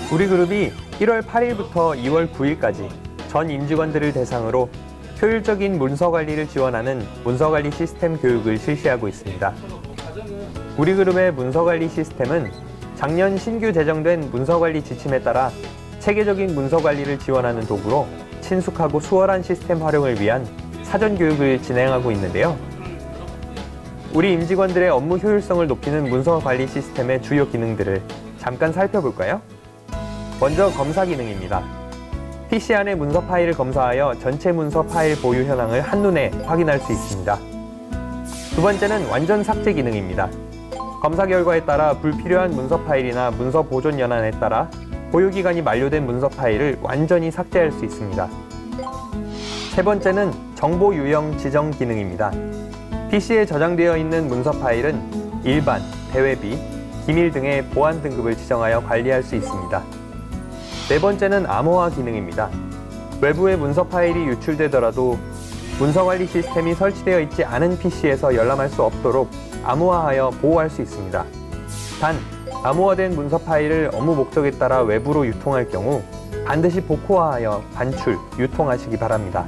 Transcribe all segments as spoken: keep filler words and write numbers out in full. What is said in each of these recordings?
우리 그룹이 일월 팔일부터 이월 구일까지 전 임직원들을 대상으로 효율적인 문서 관리를 지원하는 문서관리 시스템 교육을 실시하고 있습니다. 우리 그룹의 문서관리 시스템은 작년 신규 제정된 문서관리 지침에 따라 체계적인 문서관리를 지원하는 도구로 친숙하고 수월한 시스템 활용을 위한 사전 교육을 진행하고 있는데요. 우리 임직원들의 업무 효율성을 높이는 문서관리 시스템의 주요 기능들을 잠깐 살펴볼까요? 먼저 검사 기능입니다. 피씨 안의 문서 파일을 검사하여 전체 문서 파일 보유 현황을 한눈에 확인할 수 있습니다. 두 번째는 완전 삭제 기능입니다. 검사 결과에 따라 불필요한 문서 파일이나 문서 보존 연한에 따라 보유기간이 만료된 문서 파일을 완전히 삭제할 수 있습니다. 세 번째는 정보 유형 지정 기능입니다. 피씨에 저장되어 있는 문서 파일은 일반, 대외비, 기밀 등의 보안 등급을 지정하여 관리할 수 있습니다. 네 번째는 암호화 기능입니다. 외부의 문서 파일이 유출되더라도 문서관리 시스템이 설치되어 있지 않은 피씨에서 열람할 수 없도록 암호화하여 보호할 수 있습니다. 단, 암호화된 문서 파일을 업무 목적에 따라 외부로 유통할 경우 반드시 복호화하여 반출, 유통하시기 바랍니다.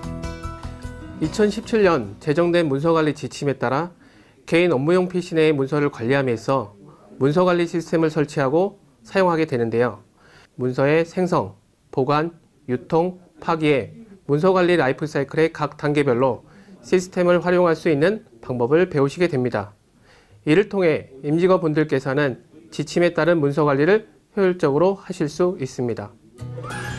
이천십칠년 제정된 문서관리 지침에 따라 개인 업무용 피씨 내의 문서를 관리함에 있어 문서관리 시스템을 설치하고 사용하게 되는데요. 문서의 생성, 보관, 유통, 파기에 문서관리 라이프 사이클의 각 단계별로 시스템을 활용할 수 있는 방법을 배우시게 됩니다. 이를 통해 임직원분들께서는 지침에 따른 문서관리를 효율적으로 하실 수 있습니다.